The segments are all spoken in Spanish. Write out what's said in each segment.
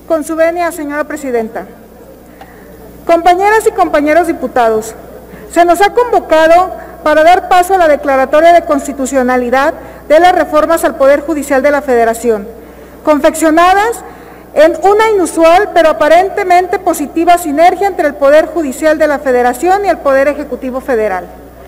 Con su venia, señora presidenta. Compañeras y compañeros diputados, se nos ha convocado para dar paso a la declaratoria de constitucionalidad de las reformas al Poder Judicial de la Federación, confeccionadas en una inusual pero aparentemente positiva sinergia entre el Poder Judicial de la Federación y el Poder Ejecutivo Federal,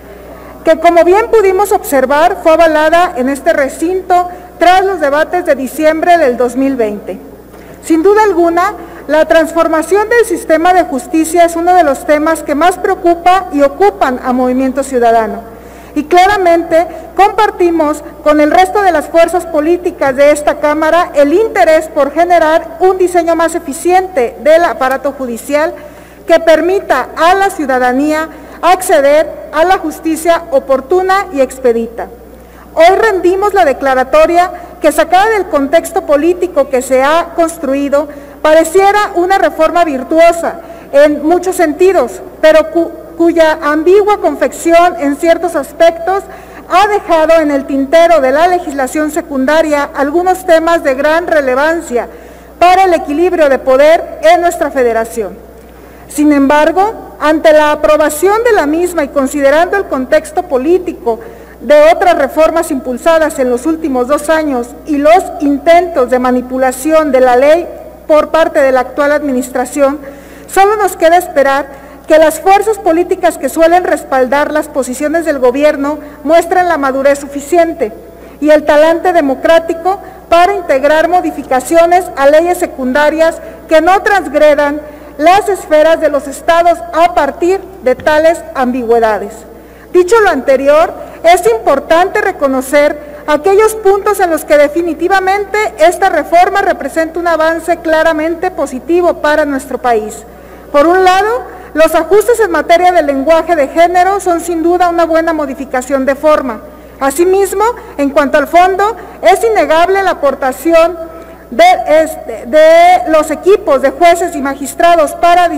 que como bien pudimos observar fue avalada en este recinto tras los debates de diciembre del 2020. Sin duda alguna, la transformación del sistema de justicia es uno de los temas que más preocupa y ocupan a Movimiento Ciudadano. Y claramente compartimos con el resto de las fuerzas políticas de esta Cámara el interés por generar un diseño más eficiente del aparato judicial que permita a la ciudadanía acceder a la justicia oportuna y expedita. Hoy rendimos la declaratoria que, sacada del contexto político que se ha construido, pareciera una reforma virtuosa en muchos sentidos, pero cuya ambigua confección en ciertos aspectos ha dejado en el tintero de la legislación secundaria algunos temas de gran relevancia para el equilibrio de poder en nuestra federación. Sin embargo, ante la aprobación de la misma y considerando el contexto político de otras reformas impulsadas en los últimos 2 años y los intentos de manipulación de la ley por parte de la actual administración, solo nos queda esperar que las fuerzas políticas que suelen respaldar las posiciones del gobierno muestren la madurez suficiente y el talante democrático para integrar modificaciones a leyes secundarias que no transgredan las esferas de los estados a partir de tales ambigüedades. Dicho lo anterior, es importante reconocer aquellos puntos en los que definitivamente esta reforma representa un avance claramente positivo para nuestro país. Por un lado, los ajustes en materia de lenguaje de género son sin duda una buena modificación de forma. Asimismo, en cuanto al fondo, es innegable la aportación de los equipos de jueces y magistrados para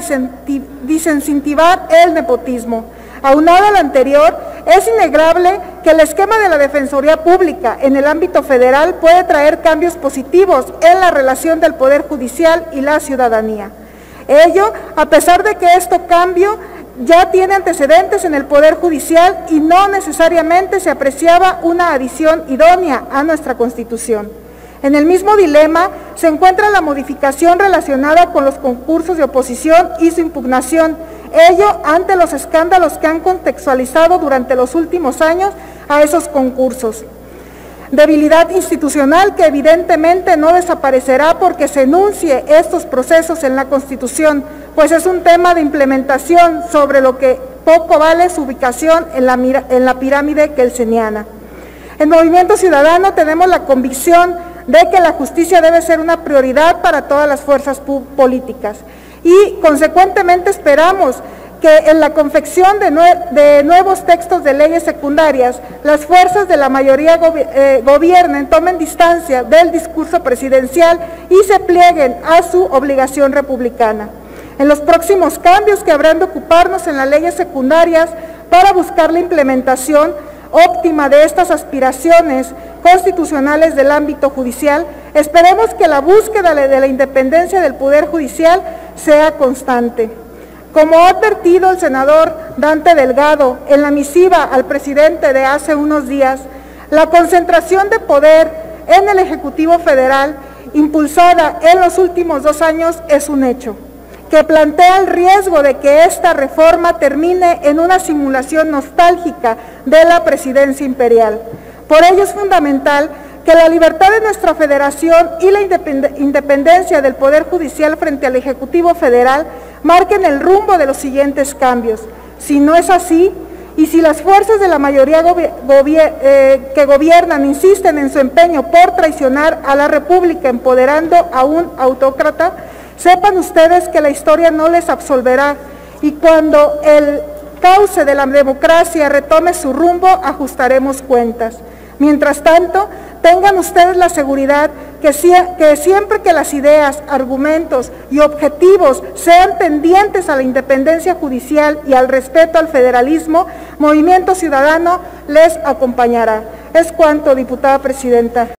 desincentivar el nepotismo. Aunado a lo anterior, es innegable que el esquema de la Defensoría Pública en el ámbito federal puede traer cambios positivos en la relación del Poder Judicial y la ciudadanía. Ello, a pesar de que este cambio ya tiene antecedentes en el Poder Judicial y no necesariamente se apreciaba una adición idónea a nuestra Constitución. En el mismo dilema se encuentra la modificación relacionada con los concursos de oposición y su impugnación, ello ante los escándalos que han contextualizado durante los últimos años a esos concursos. Debilidad institucional que evidentemente no desaparecerá porque se enuncie estos procesos en la Constitución, pues es un tema de implementación sobre lo que poco vale su ubicación en la pirámide kelseniana. En Movimiento Ciudadano tenemos la convicción de que la justicia debe ser una prioridad para todas las fuerzas políticas y consecuentemente esperamos que en la confección de nuevos textos de leyes secundarias, las fuerzas de la mayoría gobiernen, tomen distancia del discurso presidencial y se plieguen a su obligación republicana. En los próximos cambios que habrán de ocuparnos en las leyes secundarias para buscar la implementación óptima de estas aspiraciones constitucionales del ámbito judicial, esperemos que la búsqueda de la independencia del Poder Judicial sea constante. Como ha advertido el senador Dante Delgado en la misiva al presidente de hace unos días, la concentración de poder en el Ejecutivo Federal, impulsada en los últimos 2 años, es un hecho, que plantea el riesgo de que esta reforma termine en una simulación nostálgica de la presidencia imperial. Por ello es fundamental que la libertad de nuestra federación y la independencia del Poder Judicial frente al Ejecutivo Federal marquen el rumbo de los siguientes cambios. Si no es así, y si las fuerzas de la mayoría que gobiernan insisten en su empeño por traicionar a la República empoderando a un autócrata, sepan ustedes que la historia no les absolverá y cuando el cauce de la democracia retome su rumbo, ajustaremos cuentas. Mientras tanto, tengan ustedes la seguridad que siempre que las ideas, argumentos y objetivos sean tendientes a la independencia judicial y al respeto al federalismo, Movimiento Ciudadano les acompañará. Es cuanto, diputada presidenta.